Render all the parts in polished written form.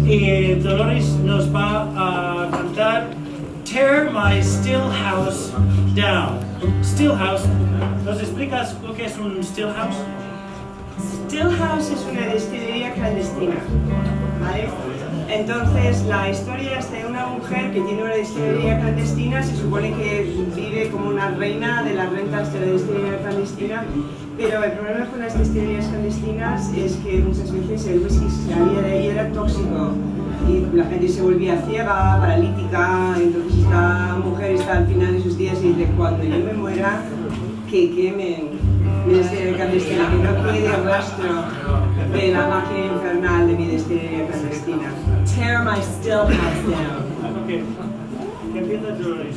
Y Dolores nos va a cantar Tear My Still House Down. Still House, ¿nos explicas lo que es un still house? Still House es una destilería clandestina, ¿vale? Entonces, la historia es de una mujer que tiene una destilería clandestina, se supone que vive como una reina de las rentas de la destilería clandestina, pero el problema con las destilerías clandestinas es que muchas veces el whisky que salía de ahí era tóxico y la gente se volvía ciega, paralítica, entonces esta mujer está al final de sus días y dice, cuando yo me muera, que quemen mi destilería clandestina, que no quede rastro de la magia infernal de mi destilería clandestina. Tear my still house down. Okay. Que empieza Dolores.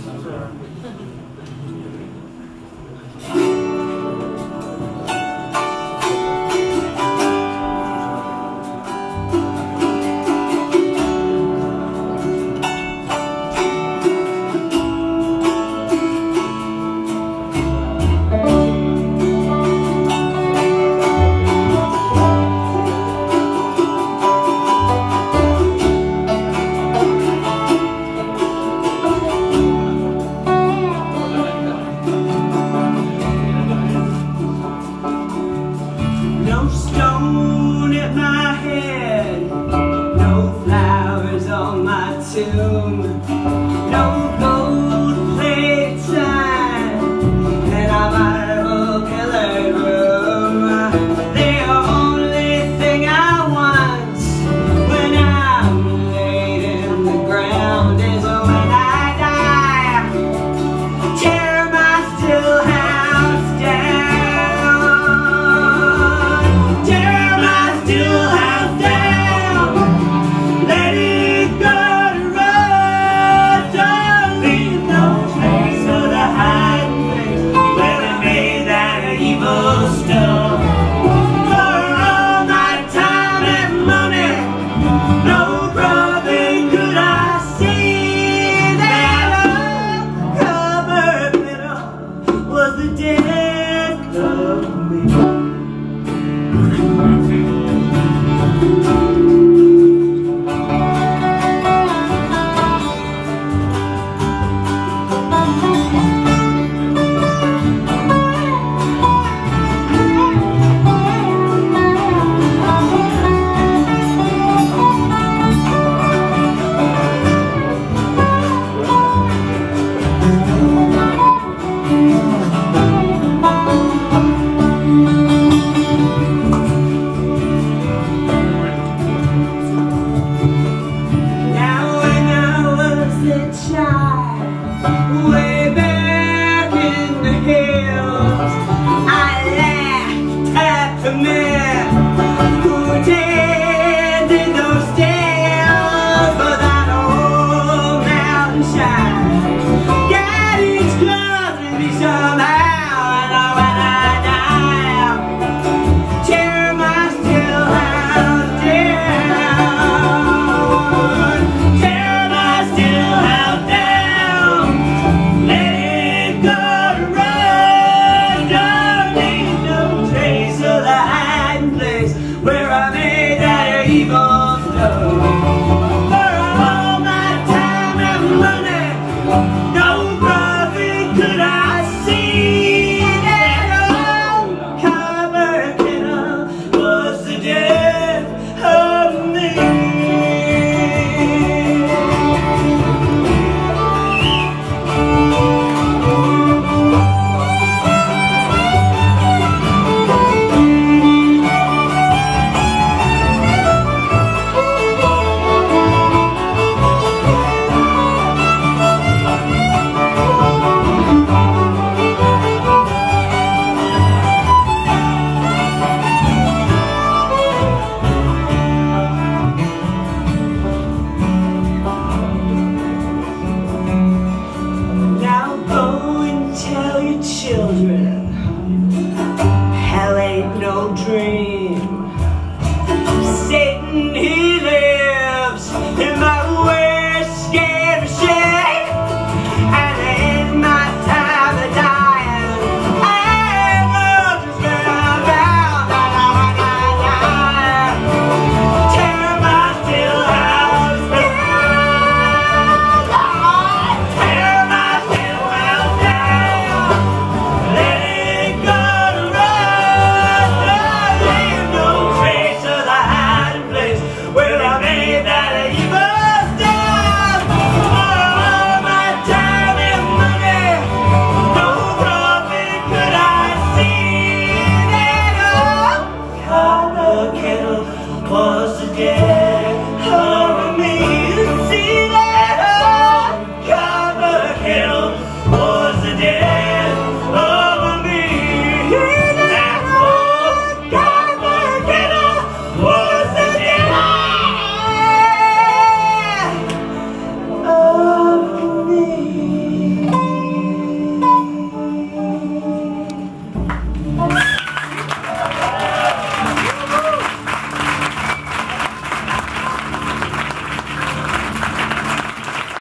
again.